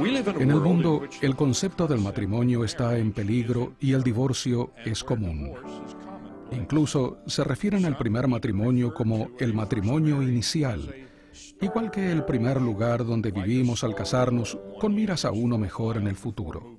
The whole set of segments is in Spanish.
En el mundo, el concepto del matrimonio está en peligro y el divorcio es común. Incluso se refieren al primer matrimonio como el matrimonio inicial, igual que el primer lugar donde vivimos al casarnos con miras a uno mejor en el futuro.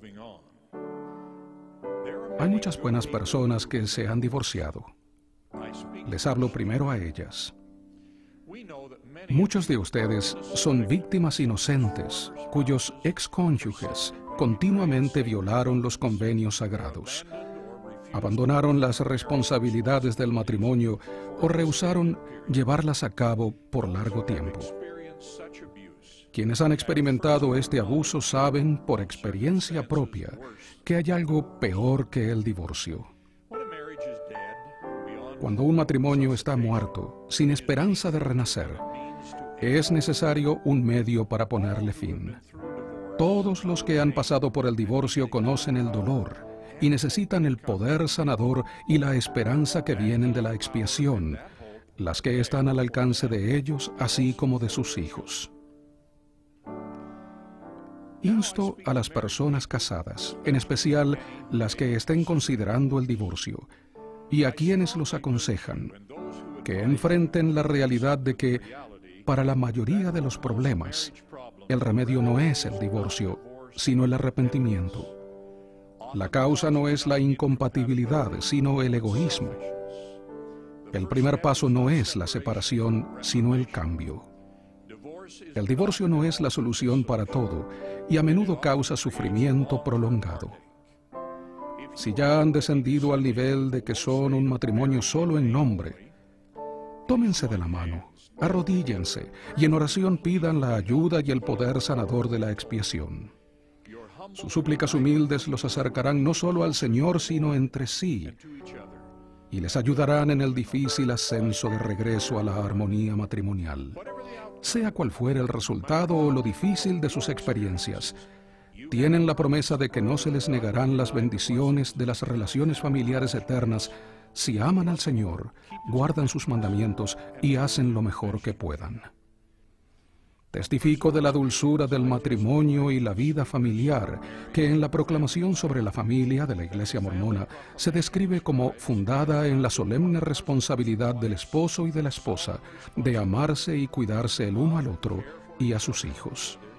Hay muchas buenas personas que se han divorciado. Les hablo primero a ellas. Muchos de ustedes son víctimas inocentes cuyos excónyuges continuamente violaron los convenios sagrados, abandonaron las responsabilidades del matrimonio o rehusaron llevarlas a cabo por largo tiempo. Quienes han experimentado este abuso saben por experiencia propia que hay algo peor que el divorcio. Cuando un matrimonio está muerto, sin esperanza de renacer, es necesario un medio para ponerle fin. Todos los que han pasado por el divorcio conocen el dolor y necesitan el poder sanador y la esperanza que vienen de la expiación, las que están al alcance de ellos, así como de sus hijos. Insto a las personas casadas, en especial las que estén considerando el divorcio, y a quienes los aconsejan, que enfrenten la realidad de que, para la mayoría de los problemas, el remedio no es el divorcio, sino el arrepentimiento. La causa no es la incompatibilidad, sino el egoísmo. El primer paso no es la separación, sino el cambio. El divorcio no es la solución para todo y a menudo causa sufrimiento prolongado. Si ya han descendido al nivel de que son un matrimonio solo en nombre, tómense de la mano, arrodíllense y en oración pidan la ayuda y el poder sanador de la expiación. Sus súplicas humildes los acercarán no solo al Señor, sino entre sí, y les ayudarán en el difícil ascenso de regreso a la armonía matrimonial. Sea cual fuera el resultado o lo difícil de sus experiencias, tienen la promesa de que no se les negarán las bendiciones de las relaciones familiares eternas si aman al Señor, guardan sus mandamientos y hacen lo mejor que puedan. Testifico de la dulzura del matrimonio y la vida familiar, que en la proclamación sobre la familia de la Iglesia Mormona se describe como fundada en la solemne responsabilidad del esposo y de la esposa de amarse y cuidarse el uno al otro y a sus hijos.